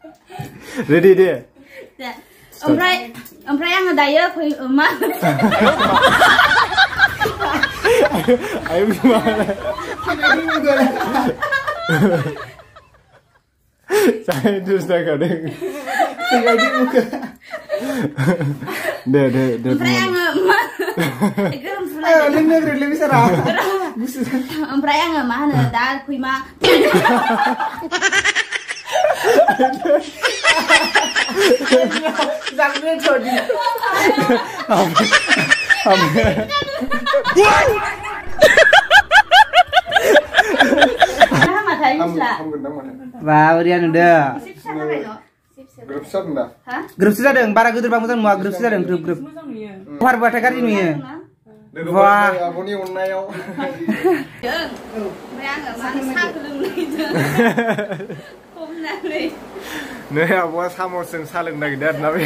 Ready deh. Ompray आङो दायो मा Ayo gimana? Saya terus dah kadang. Tinggal di muka. Deh. Ompray आङो मा lebih bisa rah. Ompray आङो मा होनो दा फैमा Jangan jodi. Wah, Urian udah. Grup shot dah. Grup sudah dong, para grup bang muah grup sudah dong, grup. Luar buat kali ini ya. Wah. Aku ni unnayau. Nih aku sama seng saling lagi dah nabi.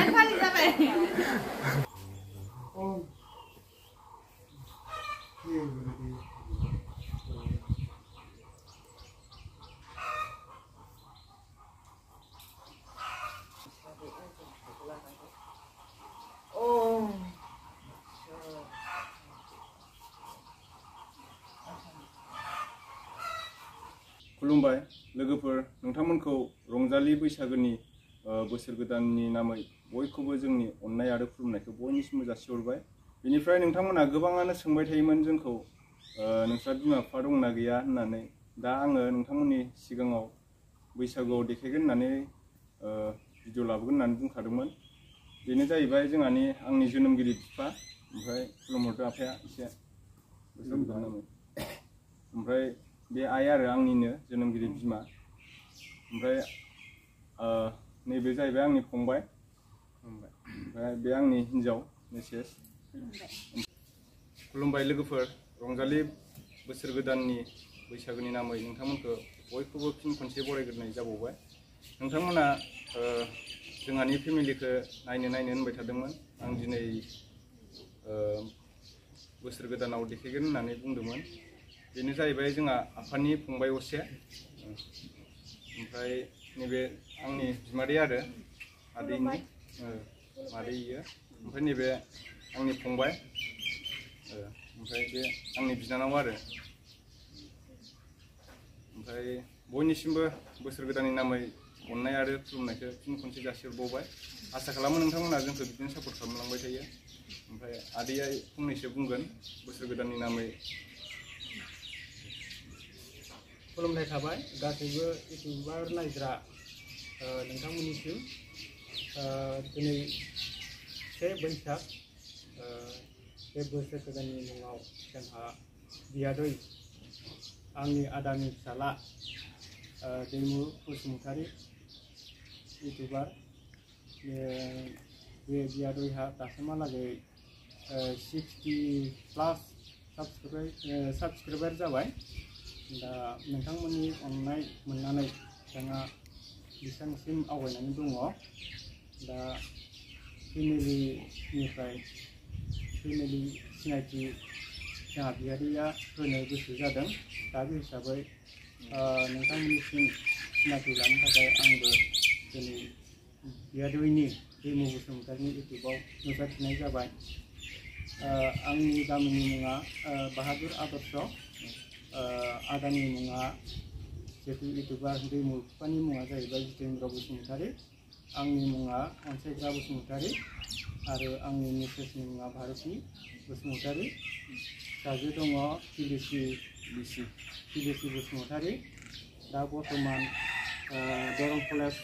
खुलुमबाय लोगोफोर नोंथांमोनखौ रंजालि बैसागोनि बोसोर गोदाननि नामै बयखौबो जोंनि अननाय आरो खुलुमनायखौ बयनिसिमबो जासिहरबाय बेनिफ्राय नोंथांमोना गोबाङानो सोंबाय थायोमोन जोंखौ नोंस्रा बिमा बिफा दंना गैया होननानै दा आङो नोंथांमोननि सिगाङाव बैसागुआव देखायगोन होननानै भिडिअ लाबोगोन होननानै बुंखादोंमोन बेनो जाहैबाय जोंहानि आंनि जोनोमगिरि बिफा ओमफ्राय खुलुमहरदो आफाया एसे बोसोर गोदान नामै ओमफ्राय बे आइ आरो आंनिनो जोनोमगिरि बिमा ओमफ्राय नैबे जाहैबाय आंनि फंबाय ओमफ्राय बे आंनि हिन्जाव मिसेस खुलुमबाय लोगोफोर रंजालि बोसोर गोदाननि बैसागोनि नामै नोंथांमोनखौ बयखौबो फिन खनसे बरायग्रोनाय जाबावबाय नोंथांमोना जोंहानि फेमिलिखौ नायनो होनबाय थादोंमोन आं दिनै बोसोर गोदानाव देखायगोन होननानै बुंदोंमोन बेनो जाहैबाय जोंहा आफानि फंबाय असे ओमफ्राय नैबे आंनि बिमादै आरो आदैनि मादै इयो ओमफ्राय नैबे आंनि फंबाय ओमफ्राय बे आंनि बिनानाव आरो ओमफ्राय बयनिसिमबो बोसोर गोदाननि नामै अननाय आरो खुलुमनायखौ फिन खनसे जासिहरबावबाय आसा खालामो नोंथांमोना जोंखौ बिदिनो सापर्ट खालामलांबाय थायो ओमफ्राय आदैया फंनैसो बुंगोन बोसोर गोदाननि नामै खुलुमनाय थाबाय गासैबो इउटिउबार नायग्रा नोंथांमोननिसिम दिनै 1 बैसाग बे बोसोर गोदाननि मुङाव जोंहा बियादै आंनि आदानि फिसाला दैमु बसुमतारी इउटिउबार बे बियादैहा दासिमहालागै 60+ साबस्क्राइबार जाबाय दा नोंथांमोननि अननाय मोननानै जोंहा बेसांसिम आवगायनानै दङ दा फेमिलिनिफ्राय फेमिलि सिनायथि जोंहा बियादैया होनो गोसो जादों दा बे हिसाबै नोंथांमोननिसिम सिनायथि लानो थाखाय आंबो दिनै बियादैनि दैमु बसुमतारीनि इउटिउबाव नुजाथिनाय जाबाय आंनि गामिनि मुङा बाहादुर आदर्श आदानि मुङा जितु इउटिउबार दैमु बिफानि मुङा जाहैबाय जितेन्द्र बसुमतारी आंनि मुङा अनसायग्रा बसुमतारी आरो आंनि मिसेसनि मुङा भारती बसुमतारी फिसाजो दङ बिलिसि बसुमतारी दा बर्थमान दरं कलेज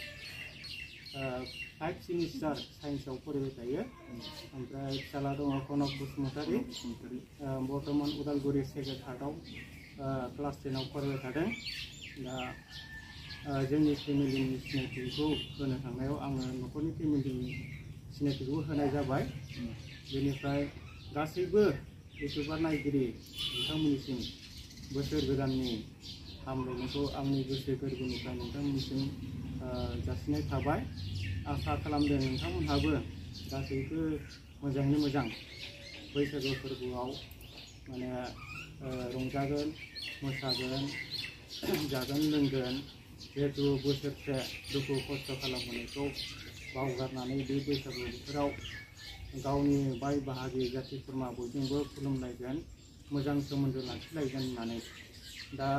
5 सेमिस्टार साइन्सआव फरायबाय थायो ओमफ्राय फिसाला दङ कनक बसुमतारी बर्थमान उदालगुरि सेक्रेट हार्टआव क्लास 10आव फरायबाय थादों दा जोंनि फेमिलिनि सिनायथिखौ होनो थांनायाव आङो न'खरनि फेमिलिनि सिनायथिखौ होनाय जाबाय बेनिफ्राय गासैबो इउटिउबार नायगिरि नोंथांमोननिसिम बोसोर गोदाननि हामलायनायखौ आंनि गोसो गोरबोनिफ्राय नोंथांमोननिसिम जासिनाय थाबाय आसा खालामदों नोंथांमोनहाबो गासैबो मोजाङैनो मोजां बैसागु फोरबोआव माने रंजागोन मोसागोन जागोन लोंगोन जिहेतु बोसोरसे दुखु खस्थ' खालामबोनायखौ बावगारनानै बे बैसागु बोथोराव गावनि बाय बाहागि जाथि खुरमा बयजोंबो खुलुमलायगोन मोजां सोमोन्दो लाखिलायगोन होननानै दा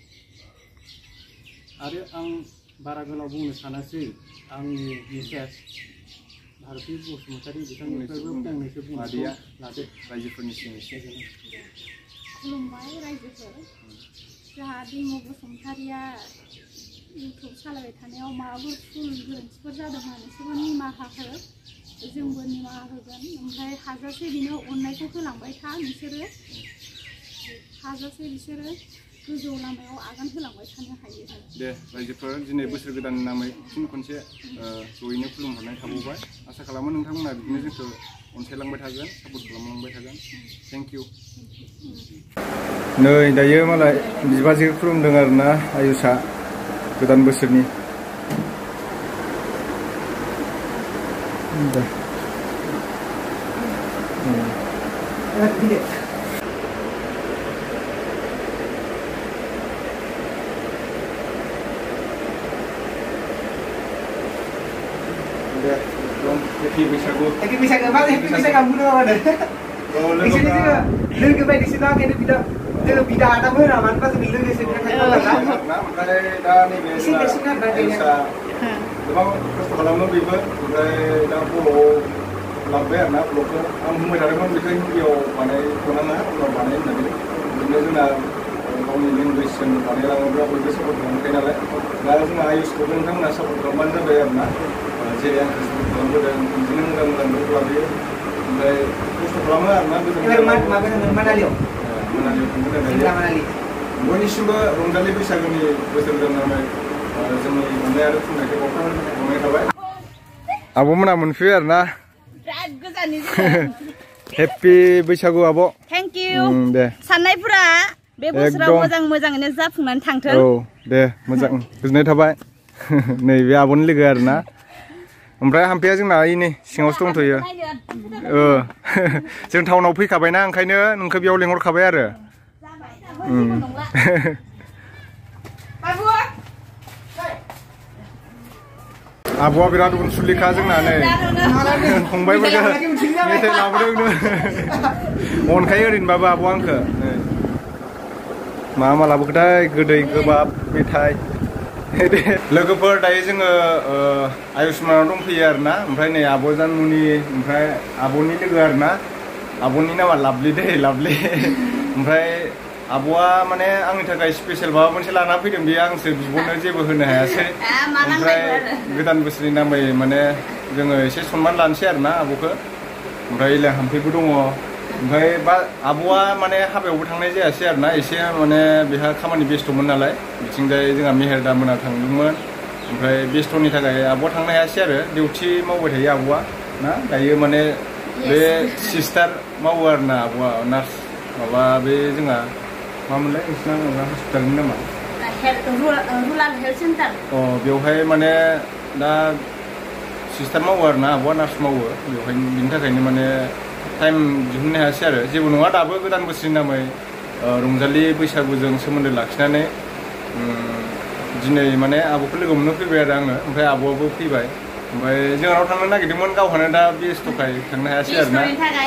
आरो आं बारा गोलाव बुंनो सानासै आंनि मिसेस भारती बसुमतारी बिथांनिफ्रायबो फंनैसो बुंनानै लादो रायजोफोरनिसिम एसे खुलुमबाय रायजोफोर जोंहा दैमु बसुमतारिया इउटुब सालायबाय थानायाव माबाफोर भुल गोरोन्थिफोर जादोंबा नोंसोरबो निमाहा हो जोंबो निमाहा होगोन ओमफ्राय हाजासे बिनो अननायखौ होलांबाय था नोंसोरो हाजासे बिसोरो गोजौ लामायाव आगान होलांबाय थानो हायो दे रायजोफोर दिनै बोसोर गोदाननि नामै फिन खनसे जयैनो खुलुमहरनाय थाबावबाय आसा खालामो नोंथांमोना बिदिनो जोंखौ अनसायलांबाय थागोन सापर्ट खालामलांबाय थागोन थेंक इउ नै दायो मालाय बिबाजै खुलुमदों आरोना आयुषा गोदान बोसोरनि Happy बैसागु Happy बैसागु मा happy बैसागु बुंनो माने बिसोरनि जोङो लोगो बायदिसिना आखायनो बिदा जोङो बिदा आदाबो होना मानोबा जों लोगोसे ओमफ्राय दा नैबे आयुषा गोबां खस्थ' खालामो बेबो ओमफ्राय दा बर'आव लाबोबाय आरोना ब्लगखौ आं बुंबाय थादोंमोन बेखौ हिन्दीयाव बानायथ'नाङा उनाव बानाय होननानै बिदिनो जोंना गावनि लेंगुवेजजों बानायलाङोब्ला बयबो सापर्ट खालामखायो नालाय दा जोंहा आयुषखौबो नोंथांमोना सापर्ट खालामबानो जाबाय आरोना जेरै आंखौ सापर्ट खालामबोदों बिदिनो मोजां मोजां ब्लग लाबोयो ओमफ्राय खस्थ' खालामो आरोना मानालियाव थांगोन बयनिसिमबो रंजालि बैसागुनि बोसोर गोदान जोंनि अननाय आरो खुंनायखौ बावनाय थाबाय आब'मोना मोनफैयो आरोना बिराद गोजाननि हेपि बैसागु आब' थेंक इउ दे साननायफोरा बे बोसोराव मोजाङैनो जाफुंनानै थांथों औ दे मोजां गोजोननाय थाबाय नैबे आब'नि लोगो आरोना ओमफ्राय हाम्फेया जोंना नै सिङावसो दंथ'यो जों टाउनाव फैखाबायना ओंखायनो नोंखौ बेयाव लेंहरखाबाय आरो आब'आ बिराद अनसुलिखा जोंना नै फंबायफोरखौ मेथाइ लाबोदों अनखायो ओरैनोबाबो आब'आ आंखौ मा लाबोखोथाय गोदै गोबाब मेथाइ लोगोफोर दायो जोङो आयुष्मानाव दंफैयो आरोना ओमफ्राय नै आब' जानमुनि ओमफ्राय आब'नि लोगो आरोना आब'नि नामा लाभलि दै लाभलि ओमफ्राय आब'आ माने आंनि थाखाय स्पेसियेल माबा मोनसे लाना फैदों बेयो आंसो बिब'नो जेबो होनो हायासै ओमफ्राय गोदान बोसोरनि नामै माने जोङो एसे सनमान लानोसै आरोना आब'खौ ओमफ्राय इलाय हाम्फैबो दङ ओमफ्राय आब'आ माने हाबायावबो थांनाय जायासै आरोना एसे माने बेहा खामानि बेस्थ'मोन नालाय बिथिंजाय जोंहा मेहेरदा मोना थांदोंमोन ओमफ्राय बेस्थ'नि थाखाय आब'आ थांनो हायासै आरो डिउटि मावबाय थायो आब'आ ना दायो माने बे सिस्टार मावो आरोना आब'आ नार्स माबा बे जोंहा मामोनलाय नोंसिना माबा हस्पिटालनि नामा रुराल हेल्थ सेन्टार बेवहाय माने दा सिस्टार मावो आरोना आब'आ नार्स मावो बेवहाय बिनि थाखायनो माने टाइम दिहुननो हायासै आरो जेबो नङा दाबो गोदान बोसोरनि नामै रंजालि बैसागुजों सोमोन्दो लाखिनानै दिनै माने आब'खौ लोगो मोननो फैबाय आरो आङो ओमफ्राय आब'आबो फैबाय ओमफ्य जोंनाव थांनो नागिरदोंमोन गावहानो दा बेस्थ'खाय थांनो हायासै आरोना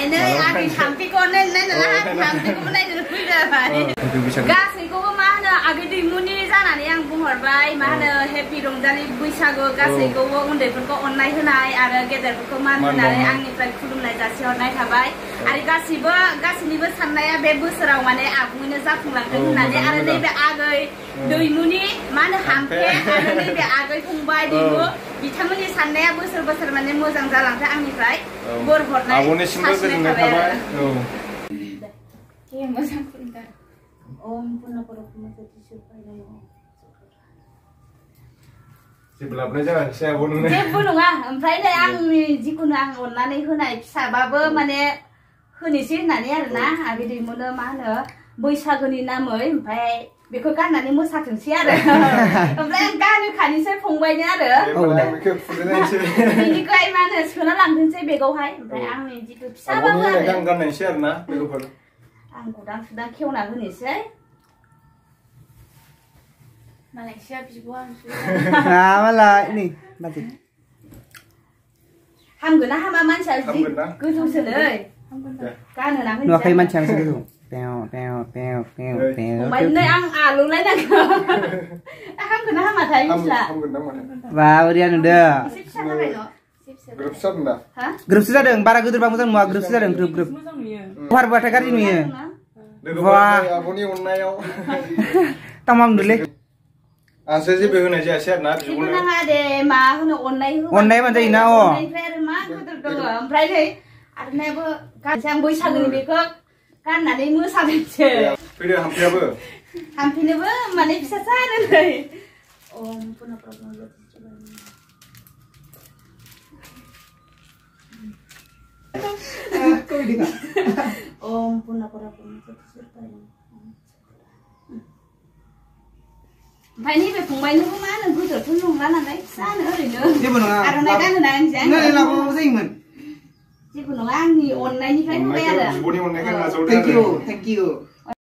गासैखौबो मा होनो आगै दैमुनि जानानै आं बुंहरबाय मा होनो हेपि रंजालि बैसागु गासैखौबो उन्दैफोरखौ अननाय होनाय आरो गेदेरफोरखौ मान होनानै आंनिफ्राय खुलुमनाय जासिहरनाय थाबाय आरो गासैनिबो साननाया बे बोसोराव माने आबुङैनो जाफुंलांथों होननानै आरो नैबे आगै दैमुनि मा होनो हाम्फे आरो नैबे आगै फंबाय दैमु बिथांमोननि साननाया बोसोर माने मोजां जालांथों आंनिफ्राय बोर हरनाय आब'निसिमबो गोजोननाय थाबाय मोजां खुलुमदों ओम जेबो लाबोनाय जायासै आब' नोंनो जेबो नङा ओमफ्राय नै आंनि जिखुनु आं अननानै होनाय फिसाबाबो माने होनोसै होननानै आरोना आबै दैमुनो मा होनो बैसागोनि नामै ओमफ्राय बेखौ गाननानै मोसाथोंसै आरो ओमफ्राय आं गानहोखानोसै फंबायनो आरो बेनिफ्राय मा होनो सोना लांथोंसै बेगावहाय ओमफ्राय आंनि जिथु फिसाबाबो गाननायसै आरोना लोगोफोर आं गुदां सुदां खेवना होनोसै Malaysia bigo आं malah ini batik हामगोन ना हामा मानसिया हामगोन ना? गोजौसोलै गानो ना nuakai mancang segitu teo teo teo teo teo फंबाय नै आं आलौलायनांगौ हामगोन ना हामाथाय मिथिला हामगोन ना माथो wah urian udah एसे फिसा जाबाय न' ग्रोब जादों दा हा grup sudah dong bara gedur bang muang grup sudah dong grup luar buat kali ini ya लोगोफोर आब'नि अननायाव tamam dulu आंसो जेबो होनाय जायासै आरो ना जेबो बिदिखौनो नाङा दे मा होनो अननाय होबा अननाय मानजायो ना अ अननायनिफ्राय आरो मा गोदोर दङ ओमफ्राय नै आर'नायाबो गानसै आं बैसागोनि बेखौ गाननानै मोसानोसै फैदो हामफैयाबो हामफिनोबो माने फिसा जानो नै ओम पुनः प्रब्लेम kau ini kak ओम पुनः प्रब्लेम ओमफ्राय नैबे फंबायनोबो मा होनो गोदोरथ' नंला नालाय फिसानो ओरैनो जेबो नङा आर'नाय गानहोना होनोसै nggak lagu zaingan जेबो नङा आंनि अननायनिफ्राय होबाय आरो बिब'नि अननायखौ नाजावदो thank you